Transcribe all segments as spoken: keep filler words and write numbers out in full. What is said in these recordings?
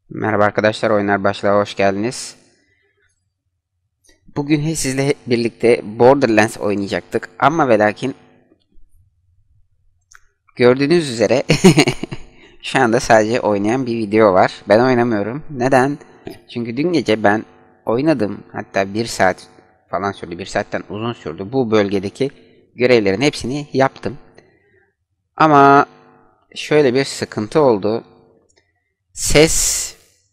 Merhaba arkadaşlar, Oyunlar Başlığa hoş geldiniz. Bugün sizle birlikte Borderlands oynayacaktık ama ve lakin gördüğünüz üzere şu anda sadece oynayan bir video var. Ben oynamıyorum. Neden? Çünkü dün gece ben oynadım. Hatta bir saat falan sürdü. Bir saatten uzun sürdü. Bu bölgedeki görevlerin hepsini yaptım. Ama şöyle bir sıkıntı oldu. Ses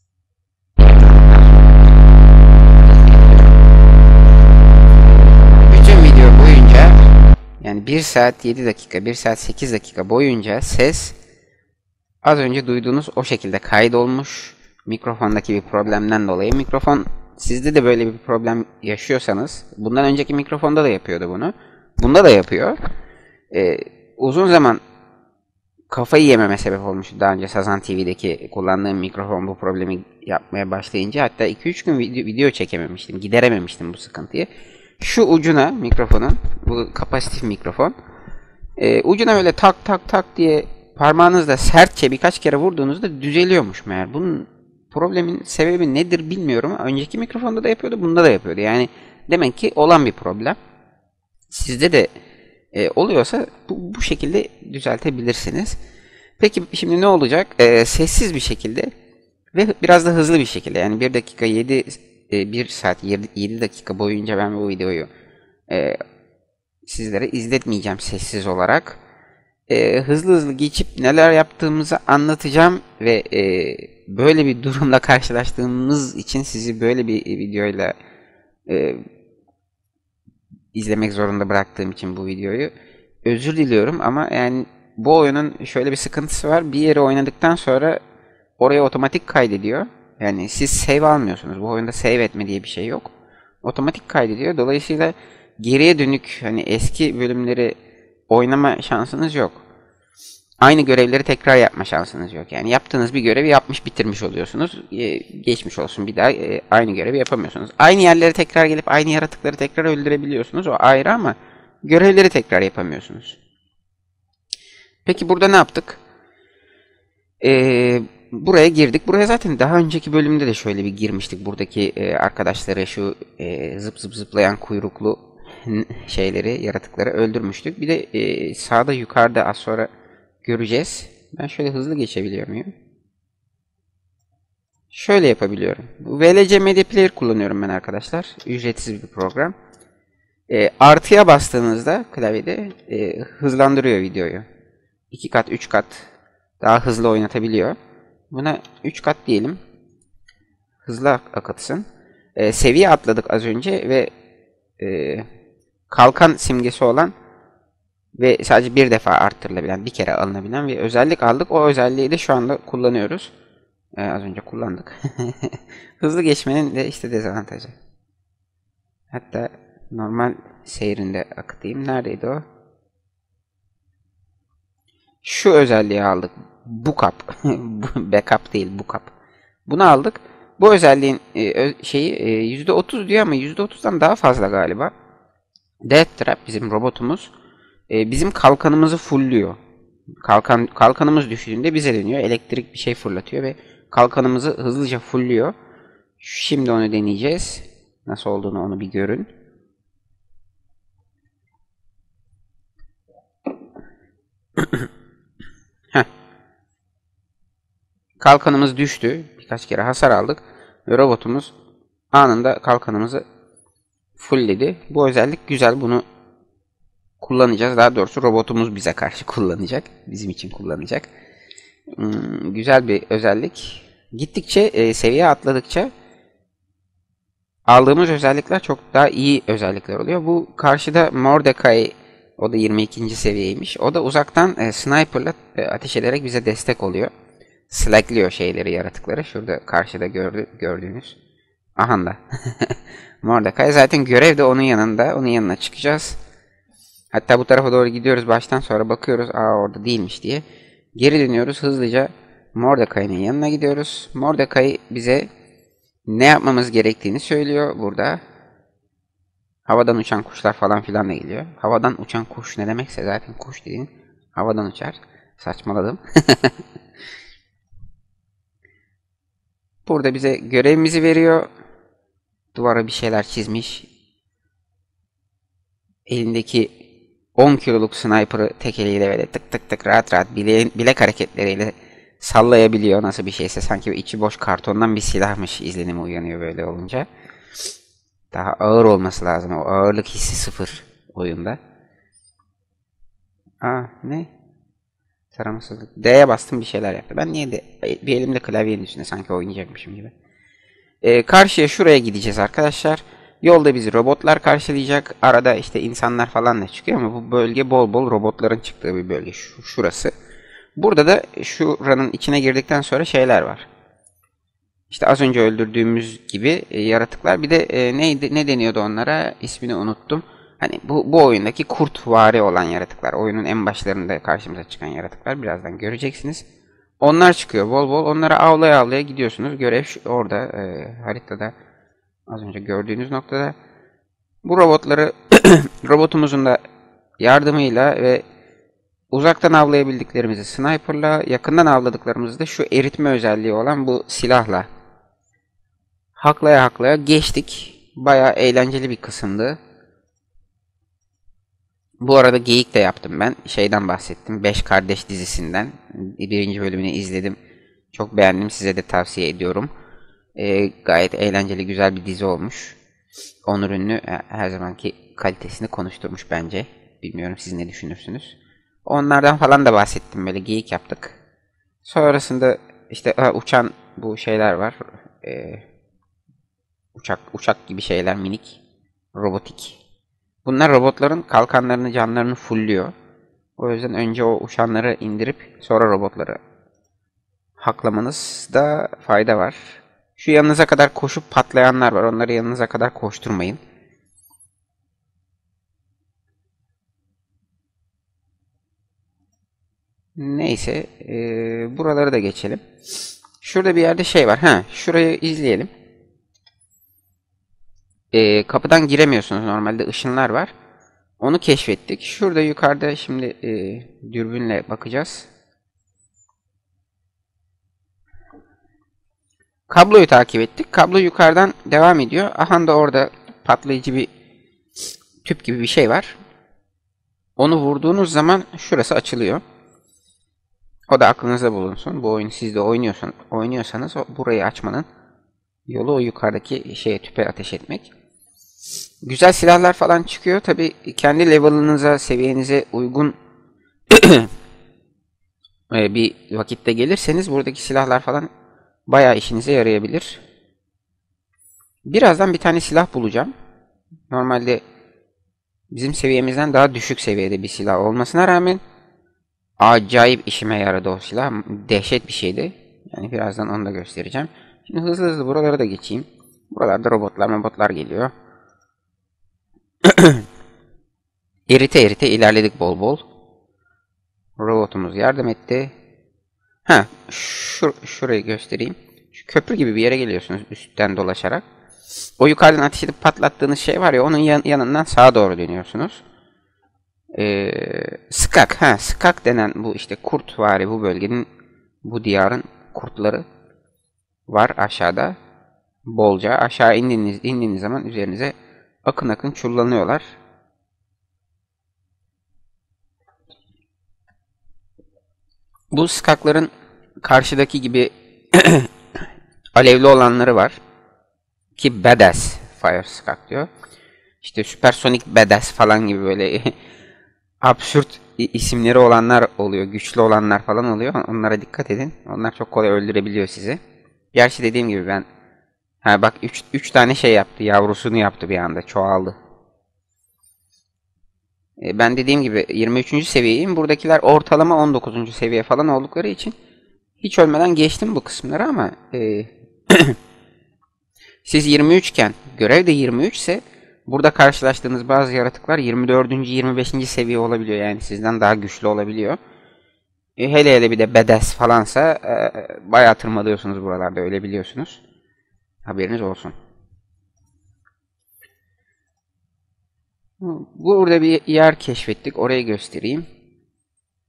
bütün video boyunca, yani bir saat yedi dakika, bir saat sekiz dakika boyunca ses az önce duyduğunuz o şekilde kaydolmuş. Mikrofondaki bir problemden dolayı. Mikrofon, sizde de böyle bir problem yaşıyorsanız, bundan önceki mikrofonda da yapıyordu bunu. Bunda da yapıyor. Ee, uzun zaman kafayı yememe sebep olmuştu daha önce Sazan T V'deki kullandığım mikrofon bu problemi yapmaya başlayınca. Hatta iki üç gün video, video çekememiştim, giderememiştim bu sıkıntıyı. Şu ucuna mikrofonun, bu kapasitif mikrofon, e, ucuna öyle tak tak tak diye parmağınızla sertçe birkaç kere vurduğunuzda düzeliyormuş meğer. Bunun problemin sebebi nedir bilmiyorum ama önceki mikrofonda da yapıyordu, bunda da yapıyordu. Yani demek ki olan bir problem. Sizde de e, oluyorsa bu, bu şekilde düzeltebilirsiniz. Peki şimdi ne olacak? E, sessiz bir şekilde ve biraz da hızlı bir şekilde, yani bir dakika yedi e, bir saat yedi dakika boyunca ben bu videoyu e, sizlere izletmeyeceğim sessiz olarak. E, hızlı hızlı geçip neler yaptığımızı anlatacağım ve e, böyle bir durumla karşılaştığımız için sizi böyle bir videoyla e, izlemek zorunda bıraktığım için bu videoyu özür diliyorum ama yani bu oyunun şöyle bir sıkıntısı var. Bir yere oynadıktan sonra oraya otomatik kaydediyor. Yani siz save almıyorsunuz. Bu oyunda save etme diye bir şey yok. Otomatik kaydediyor. Dolayısıyla geriye dönük hani eski bölümleri oynama şansınız yok. Aynı görevleri tekrar yapma şansınız yok. Yani yaptığınız bir görevi yapmış bitirmiş oluyorsunuz. Ee, geçmiş olsun, bir daha e, aynı görevi yapamıyorsunuz. Aynı yerlere tekrar gelip aynı yaratıkları tekrar öldürebiliyorsunuz. O ayrı ama görevleri tekrar yapamıyorsunuz. Peki burada ne yaptık? Ee, buraya girdik. Buraya zaten daha önceki bölümde de şöyle bir girmiştik. Buradaki e, arkadaşları, şu e, zıp zıp zıplayan kuyruklu şeyleri, yaratıkları öldürmüştük. Bir de e, sağda yukarıda az sonra göreceğiz. Ben şöyle hızlı geçebiliyor muyum? Şöyle yapabiliyorum. V L C Media Player kullanıyorum ben arkadaşlar. Ücretsiz bir program. E, artıya bastığınızda klavyede e, hızlandırıyor videoyu. iki kat, üç kat daha hızlı oynatabiliyor. Buna üç kat diyelim. Hızlı akıtsın. E, seviye atladık az önce ve e, kalkan simgesi olan ve sadece bir defa arttırılabilen, bir kere alınabilen bir özellik aldık. O özelliği de şu anda kullanıyoruz. Ee, az önce kullandık. Hızlı geçmenin de işte dezavantajı. Hatta normal seyrinde akıtayım. Neredeydi o? Şu özelliği aldık. Backup. Backup değil, backup. Bunu aldık. Bu özelliğin e, şeyi e, yüzde otuz diyor ama yüzde otuzdan daha fazla galiba. Death Trap, bizim robotumuz, e, bizim kalkanımızı fullüyor. Kalkan, kalkanımız düştüğünde bize dönüyor. Elektrik bir şey fırlatıyor ve kalkanımızı hızlıca fullüyor. Şimdi onu deneyeceğiz. Nasıl olduğunu onu bir görün. Heh. Kalkanımız düştü. Birkaç kere hasar aldık. Ve robotumuz anında kalkanımızı fullledi. Bu özellik güzel. Bunu kullanacağız. Daha doğrusu robotumuz bize karşı kullanacak. Bizim için kullanacak. Hmm, güzel bir özellik. Gittikçe, e, seviye atladıkça aldığımız özellikler çok daha iyi özellikler oluyor. Bu karşıda Mordecai, o da yirmi ikinci seviyeymiş. O da uzaktan e, sniper'la e, ateş ederek bize destek oluyor. Slackliyor şeyleri, yaratıkları. Şurada karşıda gördü, gördüğünüz. Aha da. Mordecai zaten görev de onun yanında. Onun yanına çıkacağız. Hatta bu tarafa doğru gidiyoruz. Baştan sonra bakıyoruz. Aa, orada değilmiş diye. Geri dönüyoruz hızlıca. Mordecai'nin yanına gidiyoruz. Mordecai bize ne yapmamız gerektiğini söylüyor burada. Havadan uçan kuşlar falan filan da geliyor. Havadan uçan kuş ne demekse zaten kuş dediğin havadan uçar. Saçmaladım. Burada bize görevimizi veriyor. Duvara bir şeyler çizmiş. Elindeki on kiloluk sniper'ı tek eliyle böyle tık tık tık rahat rahat bile, bilek hareketleriyle sallayabiliyor. Nasıl bir şeyse sanki içi boş kartondan bir silahmış izlenimi uyanıyor böyle olunca. Daha ağır olması lazım. O ağırlık hissi sıfır oyunda. Aa ne? Taramasızlık. D'ye bastım bir şeyler yaptı. Ben niye de bir elimde klavyenin üstünde sanki oynayacakmışım gibi. Ee, karşıya şuraya gideceğiz arkadaşlar. Yolda bizi robotlar karşılayacak. Arada işte insanlar falan da çıkıyor ama bu bölge bol bol robotların çıktığı bir bölge. Şu, şurası. Burada da şuranın içine girdikten sonra şeyler var. İşte az önce öldürdüğümüz gibi e, yaratıklar. Bir de e, neydi, ne deniyordu onlara? İsmini unuttum. Hani bu, bu oyundaki kurtvari olan yaratıklar. Oyunun en başlarında karşımıza çıkan yaratıklar. Birazdan göreceksiniz. Onlar çıkıyor bol bol. Onlara avlaya avlaya gidiyorsunuz. Görev şu, orada e, haritada az önce gördüğünüz noktada. Bu robotları robotumuzun da yardımıyla ve uzaktan avlayabildiklerimizi sniper'la, yakından avladıklarımızı da şu eritme özelliği olan bu silahla haklaya haklaya geçtik. Bayağı eğlenceli bir kısımdı. Bu arada geyik de yaptım ben. Şeyden bahsettim. Beş Kardeş dizisinden. Birinci bölümünü izledim. Çok beğendim. Size de tavsiye ediyorum. Ee, gayet eğlenceli, güzel bir dizi olmuş. Onur Ünlü her zamanki kalitesini konuşturmuş bence. Bilmiyorum siz ne düşünürsünüz. Onlardan falan da bahsettim. Böyle geyik yaptık. Sonrasında işte ha, uçan bu şeyler var. Ee, uçak uçak gibi şeyler, minik. Robotik. Bunlar robotların kalkanlarını, canlarını fullüyor. O yüzden önce o uçanları indirip sonra robotları haklamanızda fayda var. Şu yanınıza kadar koşup patlayanlar var. Onları yanınıza kadar koşturmayın. Neyse. E, buraları da geçelim. Şurada bir yerde şey var. Ha, şurayı izleyelim. E, kapıdan giremiyorsunuz. Normalde ışınlar var. Onu keşfettik. Şurada yukarıda şimdi e, dürbünle bakacağız. Kabloyu takip ettik. Kablo yukarıdan devam ediyor. Aha da orada patlayıcı bir tüp gibi bir şey var. Onu vurduğunuz zaman şurası açılıyor. O da aklınızda bulunsun. Bu oyunu siz de oynuyorsan, oynuyorsanız o, burayı açmanın yolu o yukarıdaki şeye tüpe ateş etmek. Güzel silahlar falan çıkıyor. Tabi kendi level'ınıza, seviyenize uygun bir vakitte gelirseniz buradaki silahlar falan bayağı işinize yarayabilir. Birazdan bir tane silah bulacağım. Normalde bizim seviyemizden daha düşük seviyede bir silah olmasına rağmen acayip işime yaradı o silah. Dehşet bir şeydi. Yani birazdan onu da göstereceğim. Şimdi hızlı hızlı buralara da geçeyim. Buralarda robotlar robotlar geliyor. erite erite ilerledik bol bol. Robotumuz yardım etti. Ha, şur şurayı göstereyim. Şu köprü gibi bir yere geliyorsunuz üstten dolaşarak. O yukarıdan ateş edip patlattığınız şey var ya, onun yan yanından sağa doğru dönüyorsunuz. Ee, skak, ha skak denen bu işte kurt vari bu bölgenin, bu diyarın kurtları var aşağıda. Bolca aşağı indiğiniz, indiğiniz zaman üzerinize akın akın çullanıyorlar. Bu skakların karşıdaki gibi alevli olanları var. Ki badass fire skak diyor. İşte süpersonik badass falan gibi böyle absürt isimleri olanlar oluyor. Güçlü olanlar falan oluyor. Onlara dikkat edin. Onlar çok kolay öldürebiliyor sizi. Gerçi dediğim gibi ben ha bak üç tane şey yaptı. Yavrusunu yaptı bir anda. Çoğaldı. E, ben dediğim gibi yirmi üçüncü seviyeyim. Buradakiler ortalama on dokuzuncu seviye falan oldukları için hiç ölmeden geçtim bu kısımları ama e, siz yirmi üç iken görev de yirmi üç ise burada karşılaştığınız bazı yaratıklar yirmi dördüncü yirmi beşinci seviye olabiliyor. Yani sizden daha güçlü olabiliyor. E, hele hele bir de badass falansa e, bayağı tırmalıyorsunuz buralarda, ölebiliyorsunuz. Haberiniz olsun. Burada bir yer keşfettik. Orayı göstereyim.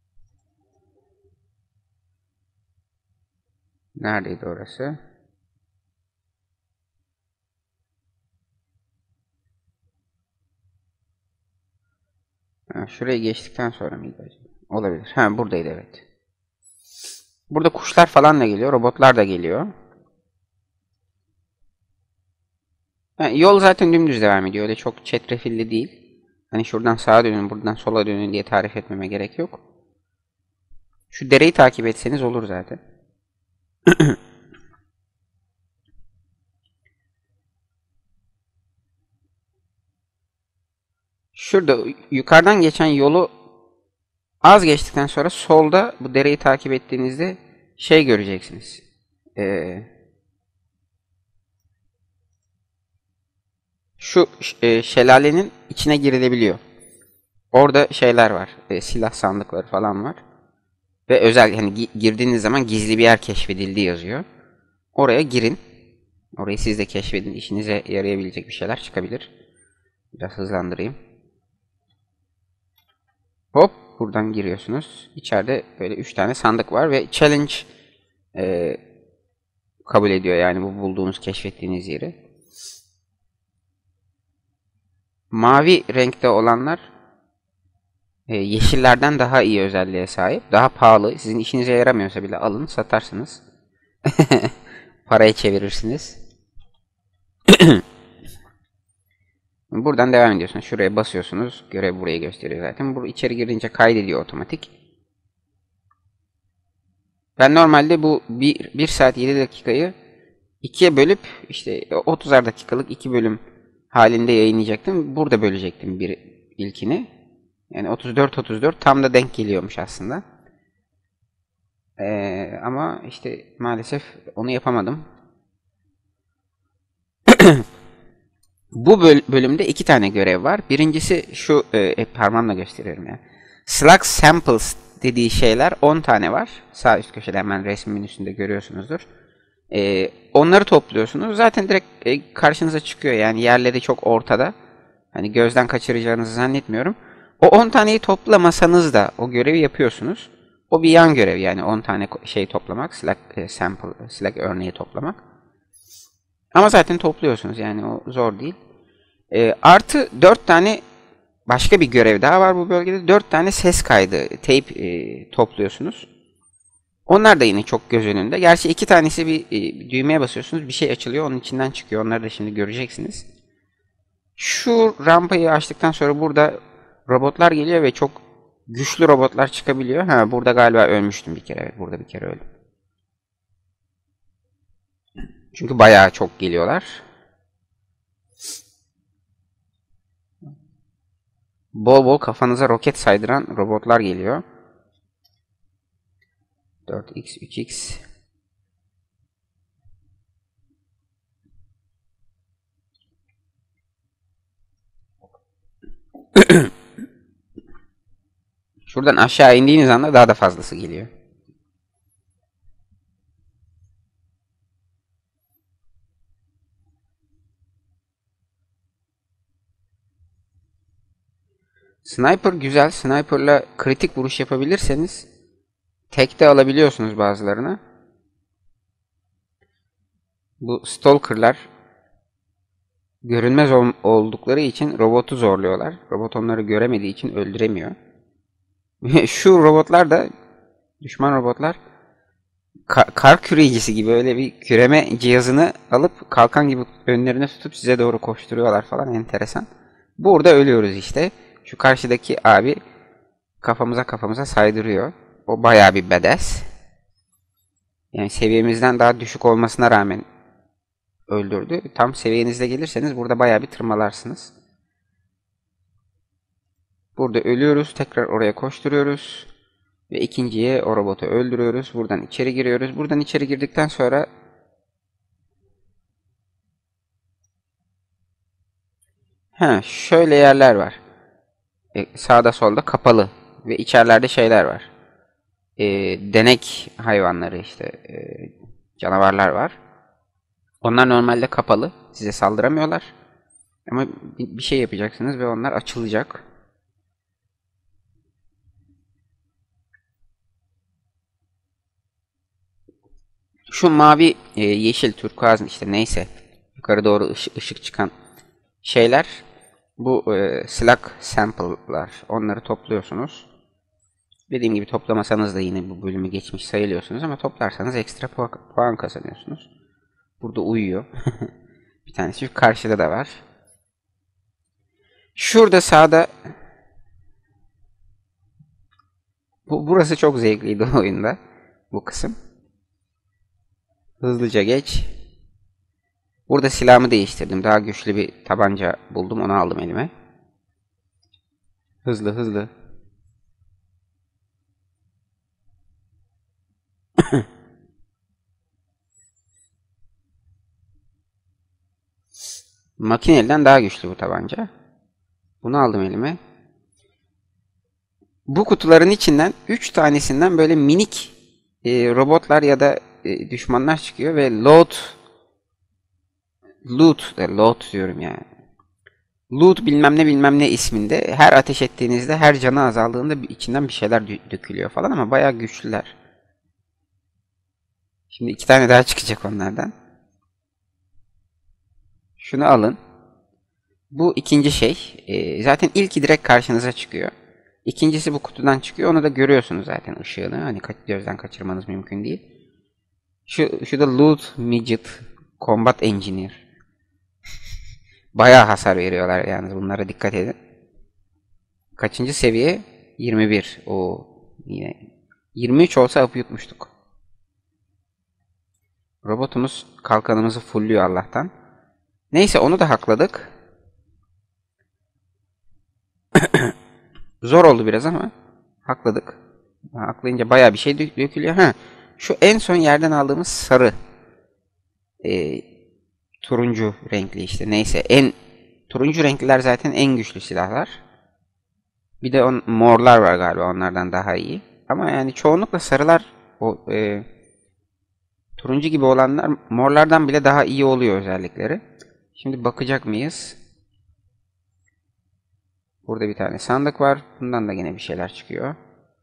Neredeydi orası? Ha, şurayı geçtikten sonra mıydı acaba? Olabilir. Ha, buradaydı evet. Burada kuşlar falan da geliyor. Robotlar da geliyor. Ha, yol zaten dümdüz devam ediyor. Öyle çok çetrefilli değil. Hani şuradan sağa dönün, buradan sola dönün diye tarif etmeme gerek yok. Şu dereyi takip etseniz olur zaten. Şurada yukarıdan geçen yolu az geçtikten sonra solda bu dereyi takip ettiğinizde şey göreceksiniz. Ee, şu e, şelalenin içine girilebiliyor. Orada şeyler var. E, silah sandıkları falan var. Ve özel hani gi- girdiğiniz zaman gizli bir yer keşfedildi yazıyor. Oraya girin. Orayı siz de keşfedin. İşinize yarayabilecek bir şeyler çıkabilir. Biraz hızlandırayım. Hop buradan giriyorsunuz. İçeride böyle üç tane sandık var ve challenge e, kabul ediyor yani bu bulduğunuz, keşfettiğiniz yeri. Mavi renkte olanlar e, yeşillerden daha iyi özelliğe sahip. Daha pahalı. Sizin işinize yaramıyorsa bile alın, satarsınız. Paraya çevirirsiniz. Buradan devam ediyorsunuz. Şuraya basıyorsunuz. Görev burayı gösteriyor zaten. Bu içeri girince kaydediyor otomatik. Ben normalde bu bir saat yedi dakikayı ikiye bölüp işte otuzar dakikalık iki bölüm halinde yayınlayacaktım. Burada bölecektim bir ilkini. Yani otuz dört otuz dört tam da denk geliyormuş aslında. Ee, ama işte maalesef onu yapamadım. Bu böl bölümde iki tane görev var. Birincisi şu, e, parmağımla gösteriyorum ya. Slug Samples dediği şeyler on tane var. Sağ üst köşede hemen resmin üstünde görüyorsunuzdur. E, onları topluyorsunuz. Zaten direkt e, karşınıza çıkıyor. Yani yerleri çok ortada. Hani gözden kaçıracağınızı zannetmiyorum. O on taneyi toplamasanız da o görevi yapıyorsunuz. O bir yan görev yani on tane şey toplamak. Slug e, sample, slug örneği toplamak. Ama zaten topluyorsunuz yani o zor değil. E, artı dört tane başka bir görev daha var bu bölgede. dört tane ses kaydı, tape e, topluyorsunuz. Onlar da yine çok göz önünde. Gerçi iki tanesi bir, e, bir düğmeye basıyorsunuz. Bir şey açılıyor. Onun içinden çıkıyor. Onları da şimdi göreceksiniz. Şu rampayı açtıktan sonra burada robotlar geliyor ve çok güçlü robotlar çıkabiliyor. Ha, burada galiba ölmüştüm bir kere. Evet, burada bir kere öldüm. Çünkü bayağı çok geliyorlar. Bol bol kafanıza roket saydıran robotlar geliyor. dört x, üç x. Şuradan aşağı indiğiniz anda daha da fazlası geliyor. Sniper güzel. Sniper'la kritik vuruş yapabilirseniz tekte alabiliyorsunuz bazılarını. Bu stalker'lar görünmez ol oldukları için robotu zorluyorlar. Robot onları göremediği için öldüremiyor. Şu robotlar da, düşman robotlar, ka kar küreyicisi gibi öyle bir küreme cihazını alıp kalkan gibi önlerine tutup size doğru koşturuyorlar falan, enteresan. Burada ölüyoruz işte. Şu karşıdaki abi kafamıza kafamıza saydırıyor. O bayağı bir badass. Yani seviyemizden daha düşük olmasına rağmen öldürdü. Tam seviyenizde gelirseniz burada bayağı bir tırmalarsınız. Burada ölüyoruz. Tekrar oraya koşturuyoruz. Ve ikinciye o robotu öldürüyoruz. Buradan içeri giriyoruz. Buradan içeri girdikten sonra ha, şöyle yerler var. E, sağda solda kapalı. Ve içerilerde şeyler var. E, denek hayvanları işte. E, canavarlar var. Onlar normalde kapalı. Size saldıramıyorlar. Ama bir şey yapacaksınız ve onlar açılacak. Şu mavi, e, yeşil, turkuaz işte neyse yukarı doğru ışık, ışık çıkan şeyler Bu e, Slack sample'lar. Onları topluyorsunuz. Dediğim gibi toplamasanız da yine bu bölümü geçmiş sayılıyorsunuz ama toplarsanız ekstra puan, puan kazanıyorsunuz. Burada uyuyor. Bir tanesi şu karşıda da var. Şurada sağda bu, burası çok zevkliydi oyunda. Bu kısım. Hızlıca geç. Burada silahımı değiştirdim. Daha güçlü bir tabanca buldum. Onu aldım elime. Hızlı hızlı. Makineliden daha güçlü bu tabanca. Bunu aldım elime. Bu kutuların içinden üç tanesinden böyle minik e, robotlar ya da e, düşmanlar çıkıyor ve loot loot e, loot diyorum yani. Loot bilmem ne bilmem ne isminde her ateş ettiğinizde her canı azaldığında içinden bir şeyler dökülüyor falan ama bayağı güçlüler. Şimdi iki tane daha çıkacak onlardan. Şunu alın. Bu ikinci şey. E, zaten ilki direkt karşınıza çıkıyor. İkincisi bu kutudan çıkıyor. Onu da görüyorsunuz zaten ışığını. Hani gözden kaçırmanız mümkün değil. Şu, şu da Loot Midget Combat Engineer. Bayağı hasar veriyorlar yalnız. Bunlara dikkat edin. Kaçıncı seviye? yirmi bir. Oo, yine. yirmi üç olsa apı yutmuştuk. Robotumuz kalkanımızı fullüyor Allah'tan. Neyse onu da hakladık. Zor oldu biraz ama hakladık. Haklayınca bayağı bir şey dökülüyor. Ha, şu en son yerden aldığımız sarı. E, turuncu renkli işte. Neyse en turuncu renkliler zaten en güçlü silahlar. Bir de on, morlar var galiba onlardan daha iyi. Ama yani çoğunlukla sarılar o e, turuncu gibi olanlar morlardan bile daha iyi oluyor özellikleri. Şimdi bakacak mıyız? Burada bir tane sandık var. Bundan da yine bir şeyler çıkıyor.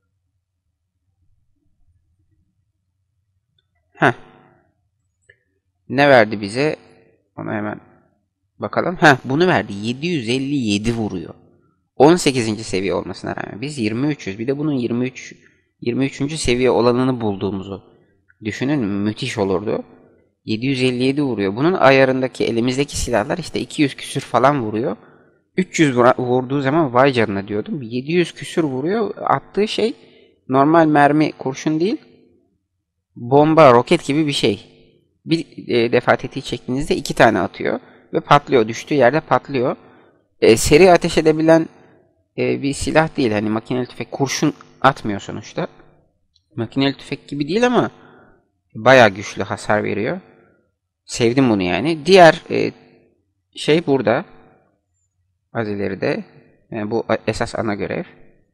Heh. Ne verdi bize? Ona hemen bakalım. Heh, bunu verdi. yedi yüz elli yedi vuruyor. on sekizinci seviye olmasına rağmen. Biz yirmi üçüz. Bir de bunun yirmi üç yirmi üçüncü seviye olanını bulduğumuzu düşünün. Müthiş olurdu. yedi yüz elli yedi vuruyor. Bunun ayarındaki elimizdeki silahlar işte iki yüz küsür falan vuruyor. üç yüz vurduğu zaman vay canına diyordum. yedi yüz küsür vuruyor. Attığı şey normal mermi, kurşun değil. Bomba, roket gibi bir şey. Bir e, defa tetiği çektiğinizde iki tane atıyor. Ve patlıyor. Düştüğü yerde patlıyor. E, seri ateş edebilen e, bir silah değil. Hani makineli tüfek kurşun atmıyor sonuçta. Makineli tüfek gibi değil ama bayağı güçlü hasar veriyor. Sevdim bunu yani. Diğer e, şey burada. Az ileride. Yani bu esas ana görev.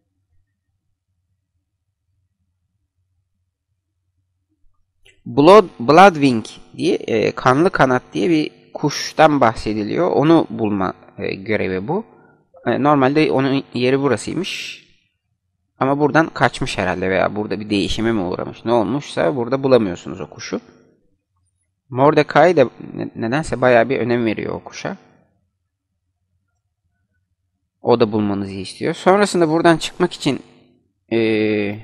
Blood, Bloodwing diye e, kanlı kanat diye bir kuştan bahsediliyor. Onu bulma e, görevi bu. E, normalde onun yeri burasıymış. Ama buradan kaçmış herhalde veya burada bir değişime mi uğramış ne olmuşsa burada bulamıyorsunuz o kuşu. Mordecai de nedense bayağı bir önem veriyor o kuşa. O da bulmanızı istiyor. Sonrasında buradan çıkmak için ee,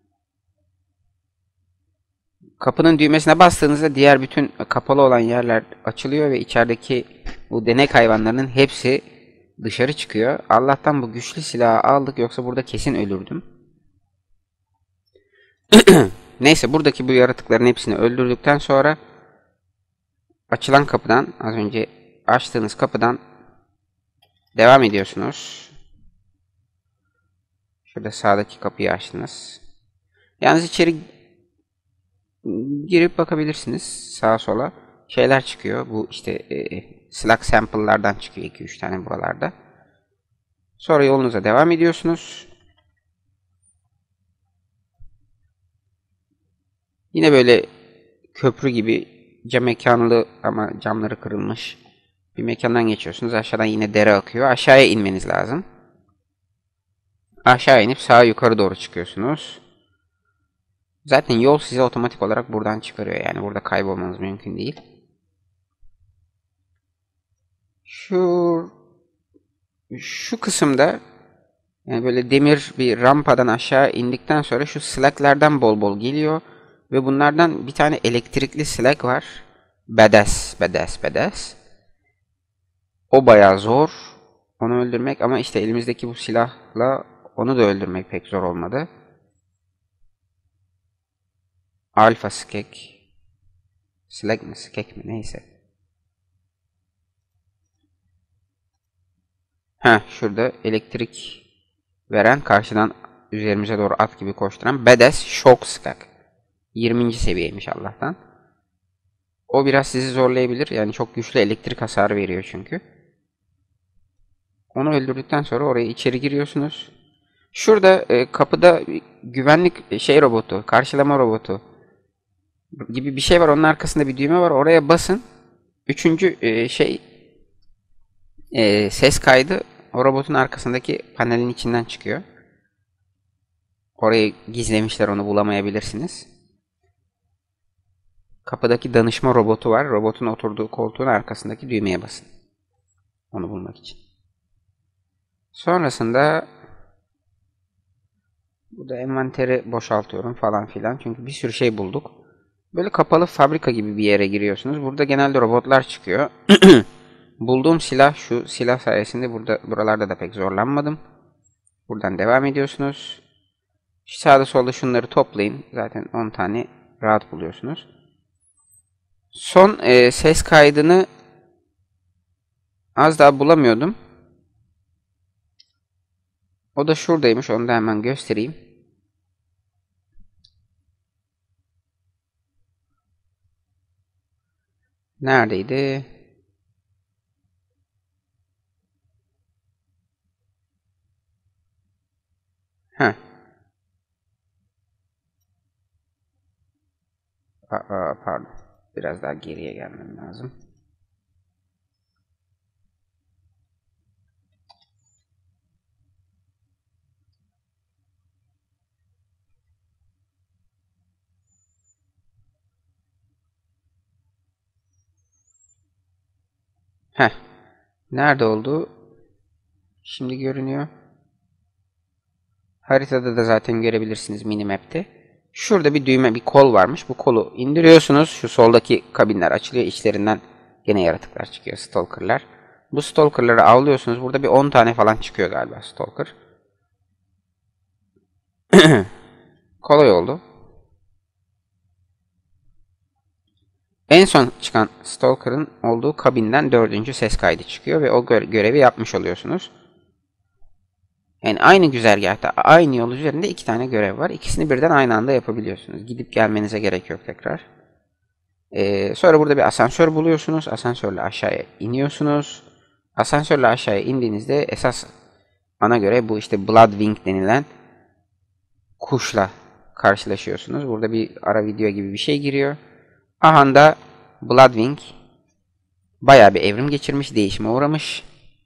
kapının düğmesine bastığınızda diğer bütün kapalı olan yerler açılıyor ve içerideki bu denek hayvanlarının hepsi dışarı çıkıyor. Allah'tan bu güçlü silahı aldık yoksa burada kesin ölürdüm. Neyse buradaki bu yaratıkların hepsini öldürdükten sonra açılan kapıdan, az önce açtığınız kapıdan devam ediyorsunuz. Şurada sağdaki kapıyı açtınız. Yalnız içeri girip bakabilirsiniz sağa sola. Şeyler çıkıyor. Bu işte e, Slack sample'lardan çıkıyor iki üç tane buralarda. Sonra yolunuza devam ediyorsunuz. Yine böyle köprü gibi cam mekanlı ama camları kırılmış bir mekandan geçiyorsunuz. Aşağıdan yine dere akıyor. Aşağıya inmeniz lazım. Aşağı inip sağa yukarı doğru çıkıyorsunuz. Zaten yol size otomatik olarak buradan çıkarıyor. Yani burada kaybolmanız mümkün değil. Şu Şu kısımda yani böyle demir bir rampadan aşağı indikten sonra şu slacklerden bol bol geliyor. Ve bunlardan bir tane elektrikli slack var. Badass, badass, badass. O bayağı zor. Onu öldürmek ama işte elimizdeki bu silahla onu da öldürmek pek zor olmadı. Alpha skek. Slack mi, skek mi neyse. Heh, şurada elektrik veren, karşıdan üzerimize doğru at gibi koşturan Badass Shock Skek. yirminci seviyeymiş Allah'tan. O biraz sizi zorlayabilir. Yani çok güçlü elektrik hasarı veriyor çünkü. Onu öldürdükten sonra oraya içeri giriyorsunuz. Şurada e, kapıda güvenlik şey robotu, karşılama robotu gibi bir şey var. Onun arkasında bir düğme var. Oraya basın. Üçüncü e, şey e, ses kaydı o robotun arkasındaki panelin içinden çıkıyor. Orayı gizlemişler, onu bulamayabilirsiniz. Kapıdaki danışma robotu var. Robotun oturduğu koltuğun arkasındaki düğmeye basın. Onu bulmak için. Sonrasında burada envanteri boşaltıyorum falan filan. Çünkü bir sürü şey bulduk. Böyle kapalı fabrika gibi bir yere giriyorsunuz. Burada genelde robotlar çıkıyor. Bulduğum silah şu. Silah sayesinde burada buralarda da pek zorlanmadım. Buradan devam ediyorsunuz. Sağda solda şunları toplayın. Zaten on tane rahat buluyorsunuz. Son e, ses kaydını az daha bulamıyordum. O da şuradaymış. Onu da hemen göstereyim. Neredeydi? Heh. Aa, pardon. Biraz daha geriye gelmem lazım. Heh. Nerede oldu? Şimdi görünüyor. Haritada da zaten görebilirsiniz minimap'te. Şurada bir düğme, bir kol varmış. Bu kolu indiriyorsunuz. Şu soldaki kabinler açılıyor. İçlerinden gene yaratıklar çıkıyor. Stalker'lar. Bu stalker'ları avlıyorsunuz. Burada bir on tane falan çıkıyor galiba stalker. Kolay oldu. En son çıkan stalker'ın olduğu kabinden dördüncü ses kaydı çıkıyor ve o gö görevi yapmış oluyorsunuz. Yani aynı güzergahta, aynı yol üzerinde iki tane görev var. İkisini birden aynı anda yapabiliyorsunuz. Gidip gelmenize gerek yok tekrar. Ee, sonra burada bir asansör buluyorsunuz. Asansörle aşağıya iniyorsunuz. Asansörle aşağıya indiğinizde esas ana görev bu işte Bloodwing denilen kuşla karşılaşıyorsunuz. Burada bir ara video gibi bir şey giriyor. Aha da Bloodwing bayağı bir evrim geçirmiş, değişime uğramış.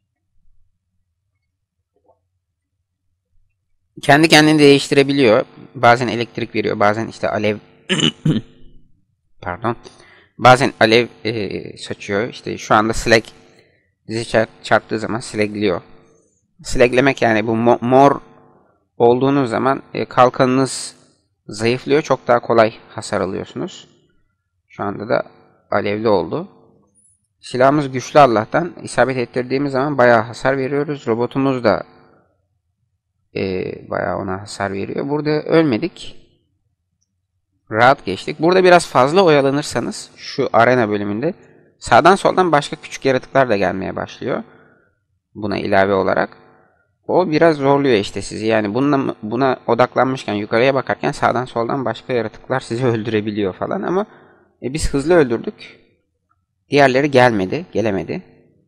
Kendi kendini değiştirebiliyor. Bazen elektrik veriyor, bazen işte alev pardon. Bazen alev e, saçıyor. İşte şu anda slag dizi çarptığı zaman slagliyor. Slaglemek yani bu mo mor olduğunuz zaman e, kalkanınız zayıflıyor. Çok daha kolay hasar alıyorsunuz. Şu anda da alevli oldu. Silahımız güçlü Allah'tan. İsabet ettirdiğimiz zaman bayağı hasar veriyoruz. Robotumuz da e, bayağı ona hasar veriyor. Burada ölmedik. Rahat geçtik. Burada biraz fazla oyalanırsanız şu arena bölümünde sağdan soldan başka küçük yaratıklar da gelmeye başlıyor. Buna ilave olarak. O biraz zorluyor işte sizi. Yani bununla, buna odaklanmışken yukarıya bakarken sağdan soldan başka yaratıklar sizi öldürebiliyor falan ama e, biz hızlı öldürdük. Diğerleri gelmedi, gelemedi.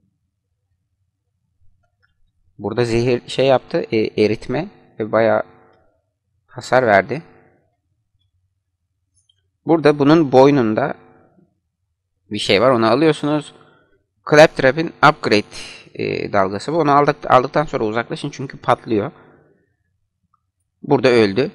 Burada zehir şey yaptı, e, eritme ve bayağı hasar verdi. Burada bunun boynunda bir şey var, onu alıyorsunuz. Claptrap'in upgrade e, dalgası bu. Onu aldık, aldıktan sonra uzaklaşın çünkü patlıyor. Burada öldü.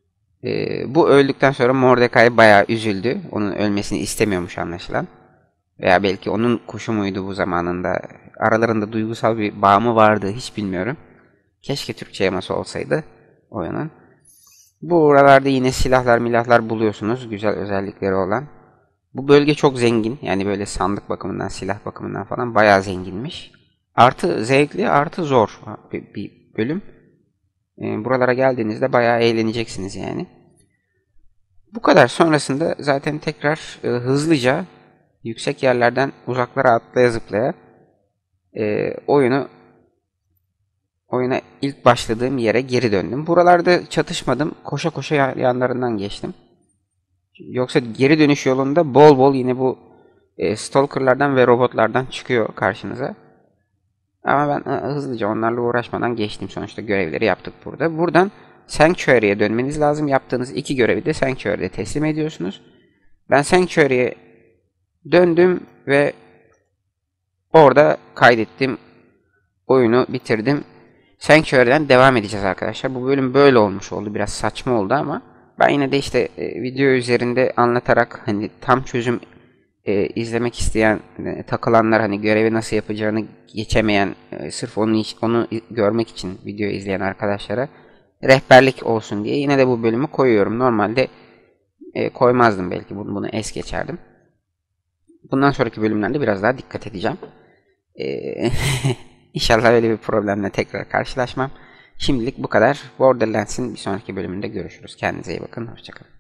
E, bu öldükten sonra Mordecai bayağı üzüldü. Onun ölmesini istemiyormuş anlaşılan. Veya belki onun kuşu muydu bu zamanında. Aralarında duygusal bir bağ mı vardı hiç bilmiyorum. Keşke Türkçe yaması olsaydı oyunun. Buralarda yine silahlar milahlar buluyorsunuz. Güzel özellikleri olan. Bu bölge çok zengin. Yani böyle sandık bakımından, silah bakımından falan bayağı zenginmiş. Artı zevkli, artı zor bir, bir bölüm. E, buralara geldiğinizde bayağı eğleneceksiniz yani. Bu kadar. Sonrasında zaten tekrar e, hızlıca yüksek yerlerden uzaklara atlaya zıplaya e, oyunu oyuna ilk başladığım yere geri döndüm. Buralarda çatışmadım. Koşa koşa yanlarından geçtim. Yoksa geri dönüş yolunda bol bol yine bu e, stalkerlardan ve robotlardan çıkıyor karşınıza. Ama ben e, hızlıca onlarla uğraşmadan geçtim. Sonuçta görevleri yaptık burada. Buradan Sanctuary'e dönmeniz lazım. Yaptığınız iki görevi de Sanctuary'de teslim ediyorsunuz. Ben Sanctuary'e döndüm ve orada kaydettim. Oyunu bitirdim. Sanctuary'den devam edeceğiz arkadaşlar. Bu bölüm böyle olmuş oldu. Biraz saçma oldu ama ben yine de işte e, video üzerinde anlatarak hani tam çözüm e, izlemek isteyen, e, takılanlar, hani görevi nasıl yapacağını geçemeyen, e, sırf onu onu görmek için video izleyen arkadaşlara rehberlik olsun diye yine de bu bölümü koyuyorum. Normalde e, koymazdım, belki bunu, bunu es geçerdim. Bundan sonraki bölümlerde biraz daha dikkat edeceğim. Eee İnşallah öyle bir problemle tekrar karşılaşmam. Şimdilik bu kadar. Borderlands'in bir sonraki bölümünde görüşürüz. Kendinize iyi bakın. Hoşçakalın.